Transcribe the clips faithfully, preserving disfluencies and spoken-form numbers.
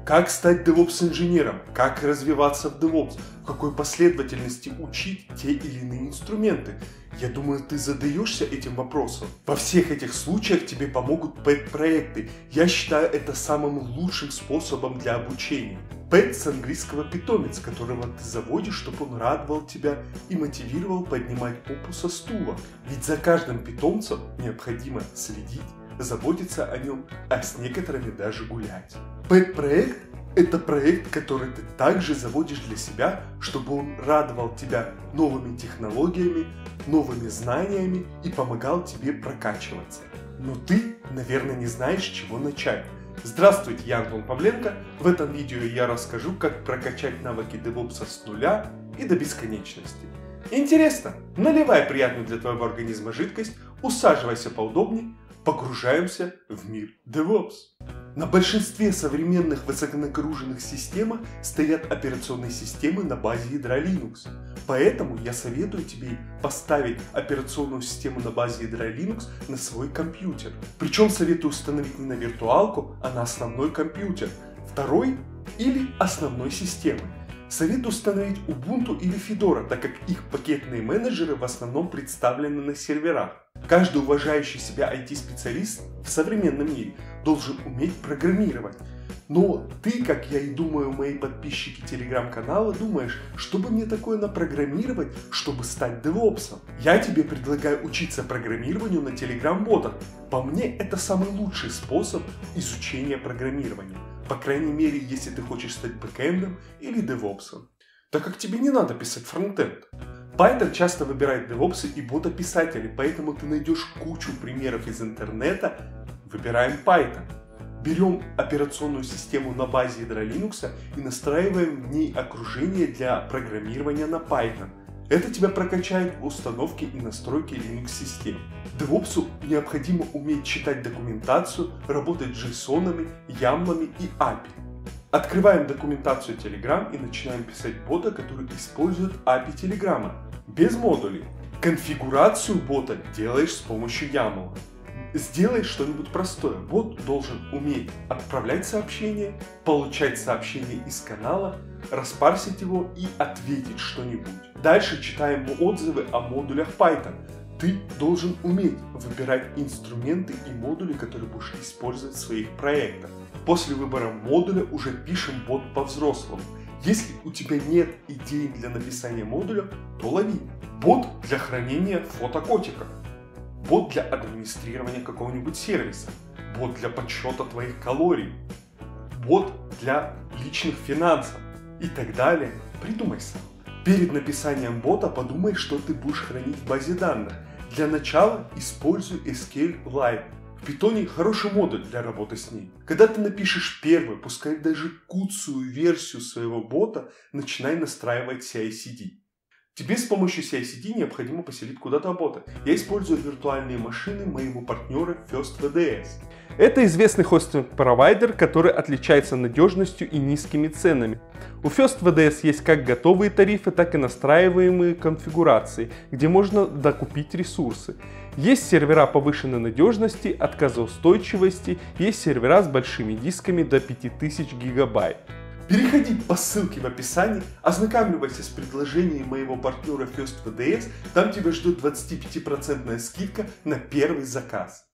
Как стать DevOps-инженером, как развиваться в DevOps, в какой последовательности учить те или иные инструменты. Я думаю, ты задаешься этим вопросом. Во всех этих случаях тебе помогут пэт-проекты. Я считаю это самым лучшим способом для обучения. Pet с английского питомец, которого ты заводишь, чтобы он радовал тебя и мотивировал поднимать попу со стула. Ведь за каждым питомцем необходимо следить, заботиться о нем, а с некоторыми даже гулять. Pet-проект – это проект, который ты также заводишь для себя, чтобы он радовал тебя новыми технологиями, новыми знаниями и помогал тебе прокачиваться. Но ты, наверное, не знаешь, с чего начать. Здравствуйте, я Антон Павленко. В этом видео я расскажу, как прокачать навыки DevOps с нуля и до бесконечности. Интересно? Наливай приятную для твоего организма жидкость, усаживайся поудобнее, погружаемся в мир DevOps. На большинстве современных высоконагруженных систем стоят операционные системы на базе ядра Linux. Поэтому я советую тебе поставить операционную систему на базе ядра Linux на свой компьютер. Причем советую установить не на виртуалку, а на основной компьютер, второй или основной системы. Советую установить Ubuntu или Fedora, так как их пакетные менеджеры в основном представлены на серверах. Каждый уважающий себя ай ти-специалист в современном мире должен уметь программировать. Но ты, как я и думаю, мои подписчики телеграм-канала, думаешь, что бы мне такое напрограммировать, чтобы стать девопсом? Я тебе предлагаю учиться программированию на телеграм-ботах. По мне, это самый лучший способ изучения программирования. По крайней мере, если ты хочешь стать бэкэндом или девопсом. Так как тебе не надо писать фронтенд. Python часто выбирает девопсы и бота-писателей, поэтому ты найдешь кучу примеров из интернета. Выбираем Python. Берем операционную систему на базе ядра Linux и настраиваем в ней окружение для программирования на Python. Это тебя прокачает в установке и настройке Linux-систем. Девопсу необходимо уметь читать документацию, работать с джейсонами, ямлами и эй пи ай. Открываем документацию Telegram и начинаем писать бота, который использует эй пи ай Telegram, без модулей. Конфигурацию бота делаешь с помощью ямл. Сделай что-нибудь простое. Бот должен уметь отправлять сообщения, получать сообщения из канала, распарсить его и ответить что-нибудь. Дальше читаем отзывы о модулях Python. Ты должен уметь выбирать инструменты и модули, которые будешь использовать в своих проектах. После выбора модуля уже пишем бот по-взрослому. Если у тебя нет идей для написания модуля, то лови. Бот для хранения фотокотиков. Бот для администрирования какого-нибудь сервиса. Бот для подсчета твоих калорий. Бот для личных финансов. И так далее. Придумай сам. Перед написанием бота подумай, что ты будешь хранить в базе данных. Для начала используй эс кью эль-Lite. В Python хороший модуль для работы с ней. Когда ты напишешь первую, пускай даже куцую версию своего бота, начинай настраивать си ай си ди. Тебе с помощью си ай си ди необходимо поселить куда-то бота. Я использую виртуальные машины моего партнера First ви ди эс. Это известный хостинг-провайдер, который отличается надежностью и низкими ценами. У First ви ди эс есть как готовые тарифы, так и настраиваемые конфигурации, где можно докупить ресурсы. Есть сервера повышенной надежности, отказоустойчивости, есть сервера с большими дисками до пяти тысяч гигабайт. Переходи по ссылке в описании, ознакомливайся с предложением моего партнера First ви ди эс, там тебя ждет двадцатипятипроцентная скидка на первый заказ.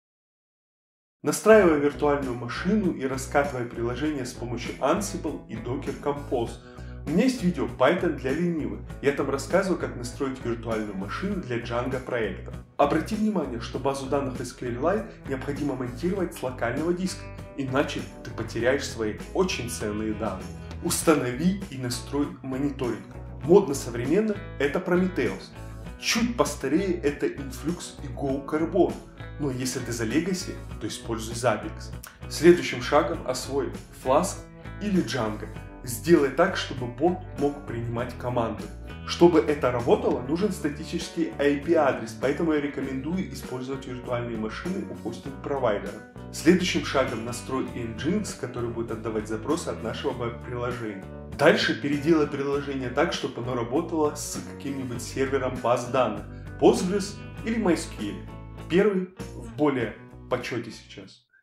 Настраивай виртуальную машину и раскатывай приложение с помощью Ansible и Docker Compose. У меня есть видео Python для ленивых. Я там рассказываю, как настроить виртуальную машину для Django проекта. Обрати внимание, что базу данных эс кью эль-Lite необходимо монтировать с локального диска, иначе ты потеряешь свои очень ценные данные. Установи и настрой мониторинг. Модно современно это Prometheus. Чуть постарее это Influx и Go Carbon. Но если ты за Legacy, то используй Zabbix. Следующим шагом освой Flask или Django. Сделай так, чтобы бот мог принимать команды. Чтобы это работало, нужен статический ай пи-адрес, поэтому я рекомендую использовать виртуальные машины у хостинг-провайдера. Следующим шагом настрой Nginx, который будет отдавать запросы от нашего веб-приложения. Дальше переделай приложение так, чтобы оно работало с каким-нибудь сервером баз данных, Postgres или MySQL. Первый в более почете сейчас.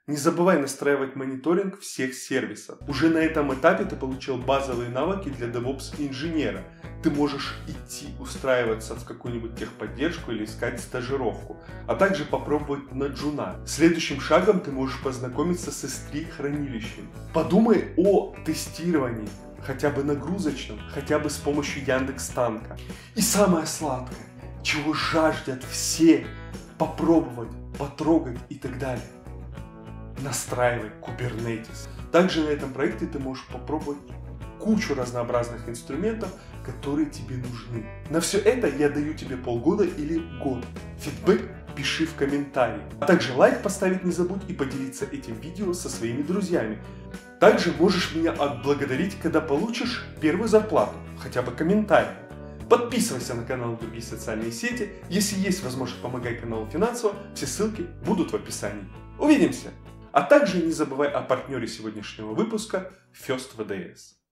Не забывай настраивать мониторинг всех сервисов. Уже на этом этапе ты получил базовые навыки для DevOps-инженера. Ты можешь идти устраиваться в какую-нибудь техподдержку или искать стажировку, а также попробовать на джуна. Следующим шагом ты можешь познакомиться с эс три хранилищем. Подумай о тестировании, хотя бы нагрузочном, хотя бы с помощью Яндекс.Танка. И самое сладкое, чего жаждут все, попробовать, потрогать и так далее. Настраивай Kubernetes. Также на этом проекте ты можешь попробовать кучу разнообразных инструментов, которые тебе нужны. На все это я даю тебе полгода или год. Фидбэк пиши в комментарии. А также лайк поставить не забудь и поделиться этим видео со своими друзьями. Также можешь меня отблагодарить, когда получишь первую зарплату, хотя бы комментарий. Подписывайся на канал и другие социальные сети. Если есть возможность, помогай каналу финансово. Все ссылки будут в описании. Увидимся! А также не забывай о партнере сегодняшнего выпуска First ви ди эс.